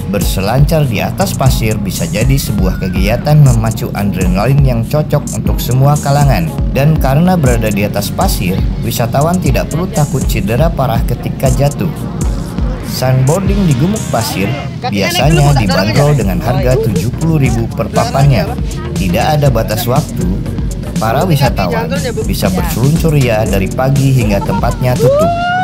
Berselancar di atas pasir bisa jadi sebuah kegiatan memacu adrenalin yang cocok untuk semua kalangan. Dan karena berada di atas pasir, wisatawan tidak perlu takut cedera parah ketika jatuh. Sandboarding di gumuk pasir biasanya dibanderol dengan harga 70.000 per papannya. Tidak ada batas waktu. Para wisatawan bisa berseluncur ria dari pagi hingga tempatnya tutup.